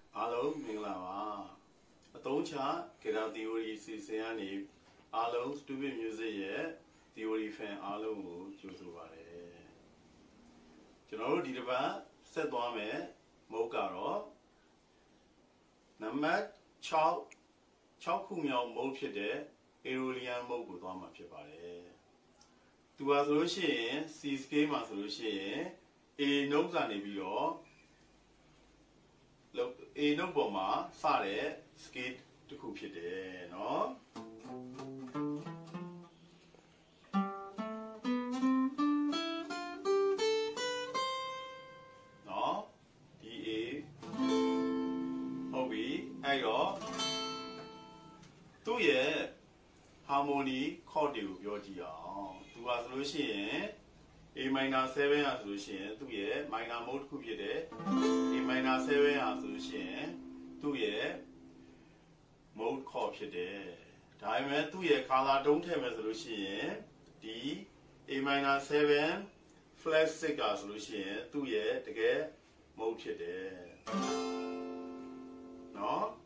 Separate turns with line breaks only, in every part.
Hello, Mingla. A toncha, get out theory, Siciani, Allo, stupid music, theory fan, Allo, Josuvare. General Didaba, said Dwame, Mokaro, Namat, Chow, Chowkumio, Mopide, Erulian Mokudama Pipare. To a solution, sees game as solution, a nose and a bio. A no bomber, sare, skid to cook it, no? No? D.A. Hobby, Ayo. 2 harmony chord your dear. 2 as solution. A minor 7 as solution, 2 minor mode could be there. A minor 7 as solution, 2 mode copy there. Diamond 2 color don't have a solution. D A minor 7 flash 6 as solution, 2 to get mode there. No?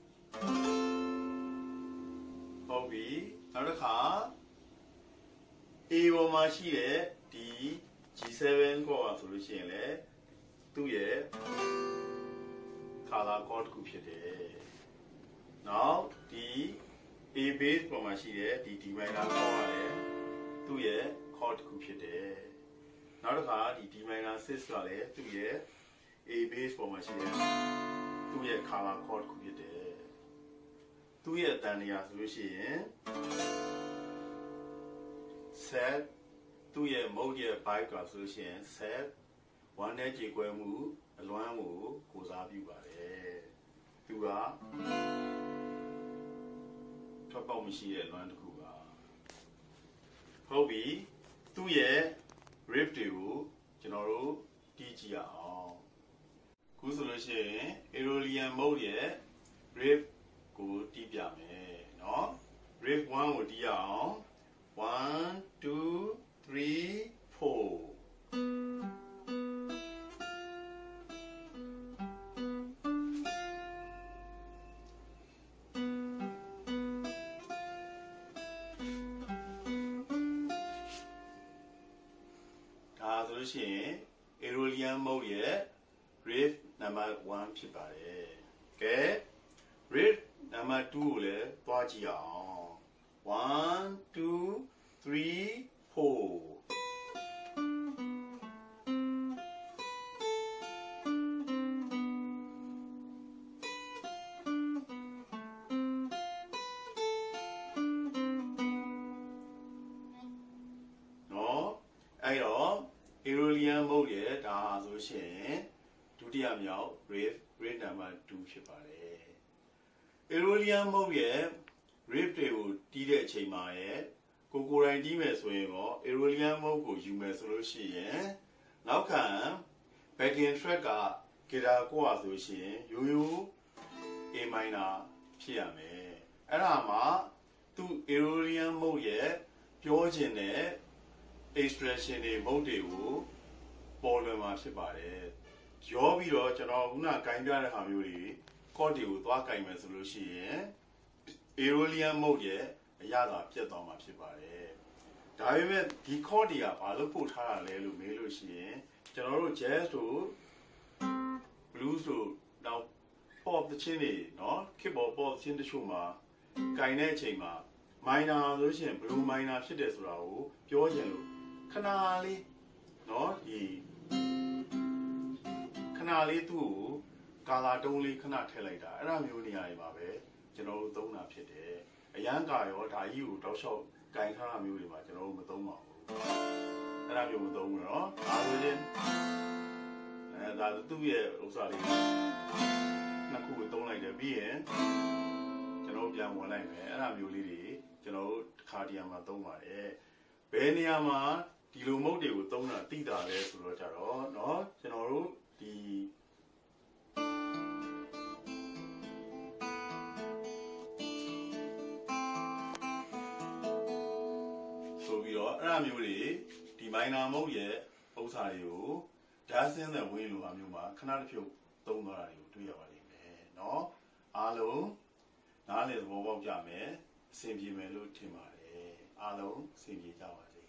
Hobby, another car. A woman she D G7 거 solution 2 color code kupide. Now the A base ပေါ်မှာရှိတဲ့ဒီ D minor ခေါ်ရတယ်သူ့ရဲ့ chord တစ်ခုဖြစ်တယ်နောက်တစ်ခါဒီ D minor 6ကလည်းသူ့ရဲ့ A base ပေါ်မှာရှိတဲ့သူ့ရဲ့ color chord တစ်ခုဖြစ်တယ်သူ့ရဲ့တန်နေရာဆိုလို့ရှိရင် set သူ့ရဲ့ mode ရဲ့ byte ကဆိုလို့ရှိရင် set 1နဲ့ကြေကွဲမှုအလွမ်းကိုကိုစားပြုပါတယ်သူကထွက်ပေါက်မရှိတဲ့လွမ်းတစ်ခုပါဟုတ်ပြီသူ့ရဲ့ riff တွေကိုကျွန်တော်တို့တီးကြည့်အောင်ခုဆိုလို့ရှိရင် Aeolian mode ရဲ့ riff ကိုတီးပြမယ်เนาะ riff 1ကိုတီးရအောင် 1 2 3 4ဆိုလို့ရှိရင် Aeolian mode ရဲ့ riff number 1ဖြစ်ပါတယ်ကဲ riff number 2ကိုလည်းသွားကြည့်အောင်1 2 3 4အဲ့တော့ Aeolian mode ရဲ့ဒါဆိုရှင်ဒုတိယမြောက် riff number 2ဖြစ်ပါတယ် Aeolian mode ရဲ့ riff တွေကိုတီးတဲ့အချိန်မှာရဲ့ကိုယ်တိုင်တီးမယ်ဆိုရင်တော့ Aeolian mode ကိုယူမယ်ဆိုလို့ရှိရင်နောက်ခံ backing track က guitar ကိုอ่ะဆိုရှင်ရိုးရိုး A minor ဖြစ်ရမယ်အဲ့ဒါမှာသူ Aeolian mode ရဲ့ပြောချင်တဲ့ expression တွေ mode တွေကိုပေါ်လွင်မှာဖြစ်ပါတယ်ရောပြီးတော့ကျွန်တော်ခုနကင်ပြတဲ့ဟာမျိုးတွေ chord တွေကိုသွားကင်မယ်ဆိုလို့ရှိရင် Aeolian mode ရဲ့အရသာပြတ်သွားမှာဖြစ်ပါတယ်ဒါပေမဲ့ဒီ chord တွေကဘာလို့ပို့ထားတာလဲလို့မေးလို့ရှိရင်ကျွန်တော်တို့ jazz တို့ blues တို့နောက် pop သချင်းတွေเนาะ keyboard pop သချင်းတချို့မှာကင်တဲ့အချိန်မှာ minor ဆိုရှင် blue minor ဖြစ်တယ်ဆိုတာကိုပြောချင်လို့ခဏလေးเนาะဒီခဏလေးသူ့ကိုကာလာတုံးလေးခဏထည့်လိုက်တာအဲ့ဒါမျိုးနေရာတွေမှာပဲကျွန်တော်တို့သုံးတာဖြစ်တယ်အရန်ကာရောဒါကြီးကိုတောက်လျှောက်ကင်ထားတာမျိုးတွေမှာကျွန်တော်တို့မသုံးပါဘူးအဲ့ဒါမျိုးမသုံးဘူးเนาะဒါဆိုရင်ဒါသူ့ရဲ့ဥစ္စာလေးနှစ်ခုကိုသုံးလိုက်တယ်ပြီးရင်ကျွန်တော်ပြန်ဝင်လိုက်မယ်အဲ့ဒါမျိုးလေးတွေကျွန်တော်တို့တစ်ခါတည်းမှာသုံးပါတယ်ဘယ်နေရာမှာဒီလိုမုတ်တွေကိုသုံးတာသိတာလဲဆိုတော့ကြတော့เนาะကျွန်တော်တို့ဒီဆိုပြီးတော့အဲ့ဒါမျိုးတွေဒီ minor mode ရဲ့ဥစ္စာတွေကို Dance in the Wind လိုအမျိုးမှာခဏတစ်ဖြုတ်သုံးသွားတာတွေကိုတွေ့ရပါလိမ့်မယ်เนาะနော်အားလုံးနားလည်သဘောပေါက်ကြမယ်အဆင်ပြေမယ်လို့ထင်ပါတယ်အားလုံးအဆင်ပြေကြပါစေ